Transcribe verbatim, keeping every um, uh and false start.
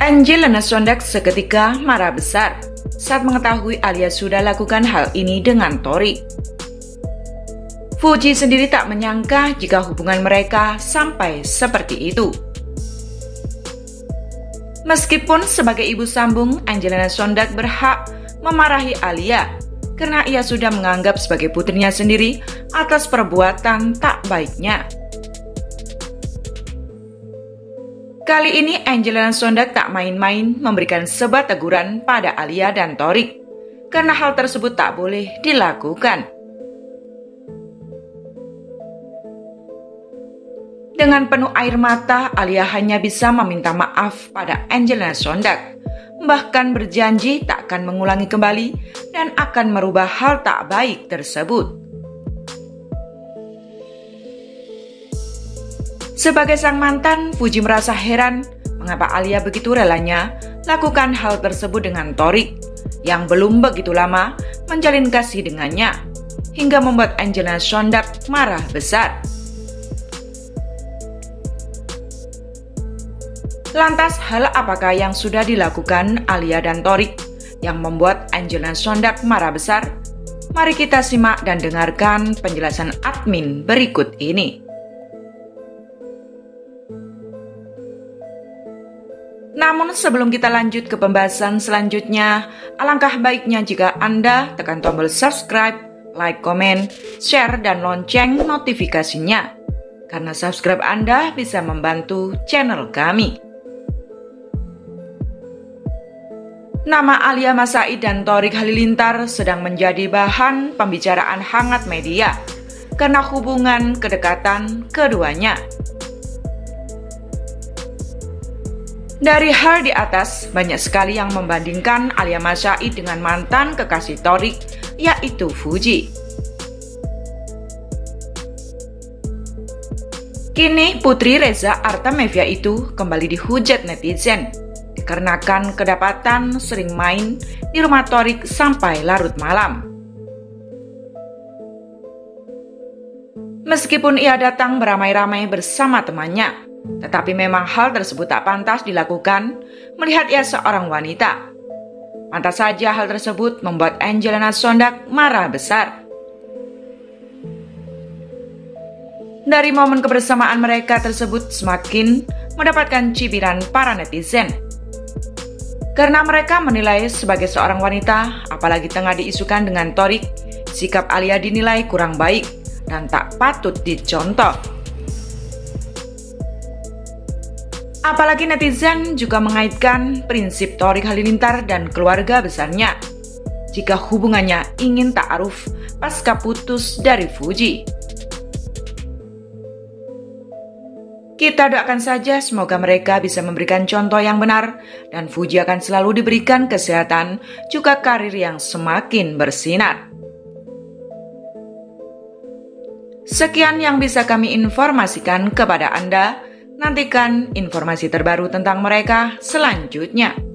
Angelina Sondag seketika marah besar saat mengetahui Alia sudah lakukan hal ini dengan Tori. Fuji sendiri tak menyangka jika hubungan mereka sampai seperti itu. Meskipun sebagai ibu sambung, Angelina Sondag berhak memarahi Alia karena ia sudah menganggap sebagai putrinya sendiri atas perbuatan tak baiknya. Kali ini Angelina Sondag tak main-main memberikan sebat teguran pada Alia dan Tori karena hal tersebut tak boleh dilakukan. Dengan penuh air mata, Alia hanya bisa meminta maaf pada Angelina Sondag, bahkan berjanji tak akan mengulangi kembali dan akan merubah hal tak baik tersebut. Sebagai sang mantan, Fuji merasa heran mengapa Alia begitu relanya lakukan hal tersebut dengan Tori yang belum begitu lama menjalin kasih dengannya, hingga membuat Angelina Sondag marah besar. Lantas hal apakah yang sudah dilakukan Alia dan Tori yang membuat Angelina Sondag marah besar? Mari kita simak dan dengarkan penjelasan admin berikut ini. Namun sebelum kita lanjut ke pembahasan selanjutnya, alangkah baiknya jika Anda tekan tombol subscribe, like, komen, share, dan lonceng notifikasinya. Karena subscribe Anda bisa membantu channel kami. Nama Alia Mas Said dan Thorik Halilintar sedang menjadi bahan pembicaraan hangat media karena hubungan kedekatan keduanya. Dari hal di atas, banyak sekali yang membandingkan Alia Mas Said dengan mantan kekasih Thorik, yaitu Fuji. Kini Putri Reza Artamevia itu kembali dihujat netizen, dikarenakan kedapatan sering main di rumah Thorik sampai larut malam. Meskipun ia datang beramai-ramai bersama temannya, tetapi memang hal tersebut tak pantas dilakukan melihat ia seorang wanita. Pantas saja hal tersebut membuat Angelina Sondag marah besar. Dari momen kebersamaan mereka tersebut semakin mendapatkan cibiran para netizen. Karena mereka menilai sebagai seorang wanita, apalagi tengah diisukan dengan Thorik, sikap Alia dinilai kurang baik dan tak patut dicontoh. Apalagi netizen juga mengaitkan prinsip Thorik Halilintar dan keluarga besarnya jika hubungannya ingin ta'aruf pasca putus dari Fuji. Kita doakan saja semoga mereka bisa memberikan contoh yang benar dan Fuji akan selalu diberikan kesehatan juga karir yang semakin bersinar. Sekian yang bisa kami informasikan kepada Anda. Nantikan informasi terbaru tentang mereka selanjutnya.